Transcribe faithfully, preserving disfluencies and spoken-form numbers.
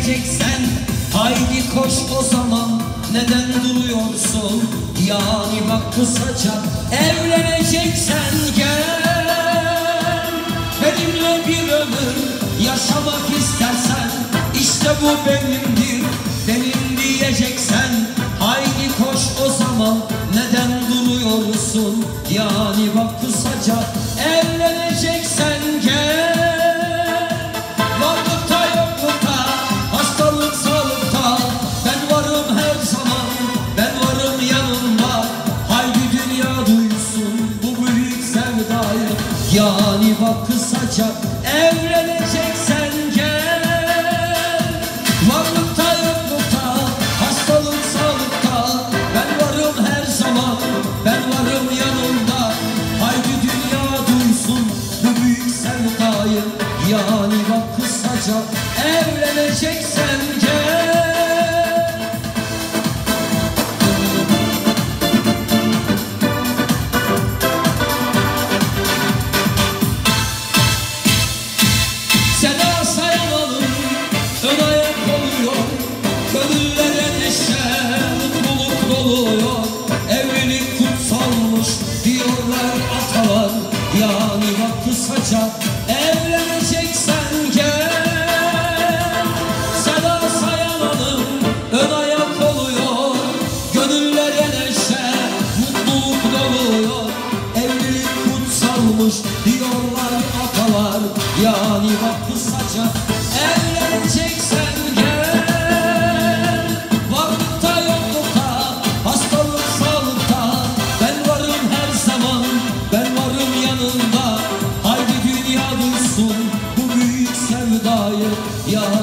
diyeceksen haydi koş o zaman, neden duruyorsun? Yani bak kısaca, evleneceksen gel. Benimle bir ömür yaşamak istersen işte bu benimdir, benim diyeceksen haydi koş o zaman, neden duruyorsun? Yani bak kısaca, evleneceksen gel. Varlıkta yoklukta, hastalık sağlıkta ben varım her zaman, ben varım yanında. Haydi dünya duysun bu büyük sevdayı. Yani bak kısaca, evleneceksen gel. Varlıkta yoklukta, hastalık sağlıkta ben varım her zaman, ben varım yanında. Haydi dünya duysun bu büyük sevdayı. Yani bak kısaca, evleneceksen gel. Seda Sayan'ın ön ayak oluyor, gönüllere neşe, mutluluk doluyor. Evlilik kutsalmış diyorlar atalar. Yani bak kısaca, evleneceksen gel. Seda Sayan'ın ön ayak oluyor, gönüllere neşe, mutluluk doluyor. Evlilik kutsalmış diyorlar atalar. Yani bak kısaca, evleneceksen gel. Varlıkta yoklukta, hastalık sağlıkta ben varım her zaman, ben varım yanında. Haydi dünya duysun bu büyük sevdayı. Ya